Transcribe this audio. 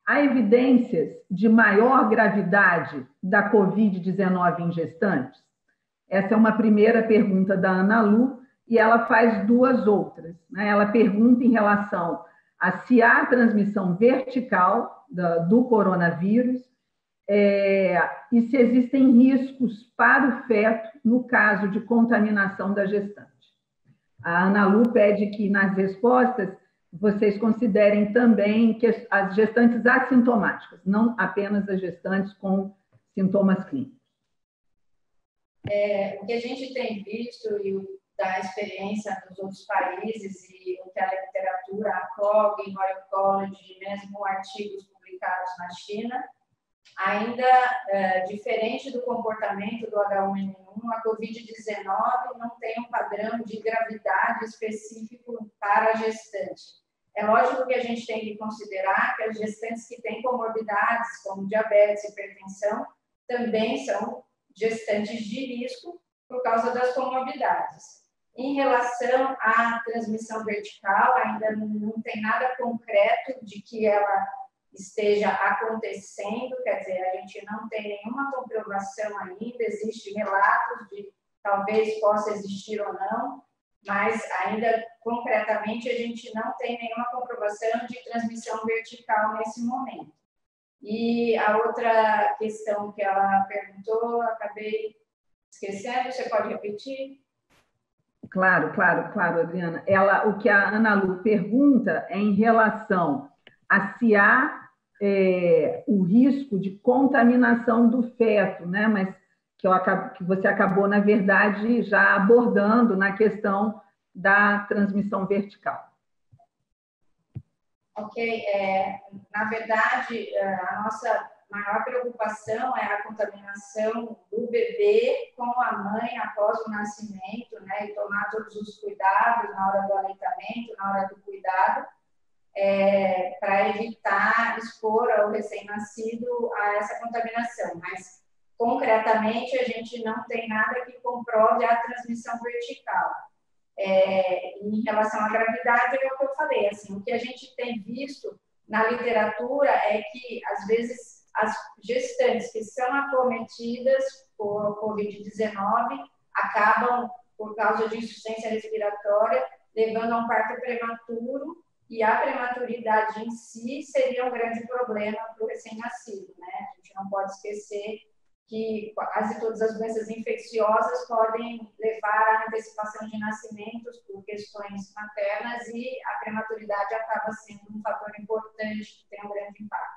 Há evidências de maior gravidade da Covid-19 em gestantes? Essa é uma primeira pergunta da Ana Lu, e ela faz duas outras. Né? Ela pergunta em relação a se há transmissão vertical do coronavírus e se existem riscos para o feto no caso de contaminação da gestante. A Ana Lu pede que, nas respostas, vocês considerem também que as gestantes assintomáticas, não apenas as gestantes com sintomas clínicos. O que a gente tem visto e da experiência dos outros países e o que a literatura, a COG, Royal College, mesmo artigos publicados na China, ainda diferente do comportamento do H1N1, a Covid-19 não tem um padrão de gravidade específico para a gestante. É lógico que a gente tem que considerar que as gestantes que têm comorbidades, como diabetes e hipertensão, também são gestantes de risco por causa das comorbidades. Em relação à transmissão vertical, ainda não tem nada concreto de que ela esteja acontecendo, quer dizer, a gente não tem nenhuma comprovação ainda, existem relatos de talvez possa existir ou não, mas ainda concretamente a gente não tem nenhuma comprovação de transmissão vertical nesse momento. E a outra questão que ela perguntou, acabei esquecendo, você pode repetir? Claro, Adriana. O que a Ana Lu pergunta é em relação a se há o risco de contaminação do feto, né? Mas que você acabou, na verdade, já abordando na questão da transmissão vertical. Ok. Na verdade, a nossa maior preocupação é a contaminação do bebê com a mãe após o nascimento, né? E tomar todos os cuidados na hora do aleitamento, na hora do cuidado, para evitar expor o recém-nascido a essa contaminação. Mas, concretamente, a gente não tem nada que comprove a transmissão vertical. Em relação à gravidade, é o que eu falei, assim, o que a gente tem visto na literatura é que, às vezes, as gestantes que são acometidas por Covid-19 acabam, por causa de insuficiência respiratória, levando a um parto prematuro, e a prematuridade em si seria um grande problema para o recém-nascido, né? A gente não pode esquecer que quase todas as doenças infecciosas podem levar à antecipação de nascimentos por questões maternas, e a prematuridade acaba sendo um fator importante que tem um grande impacto.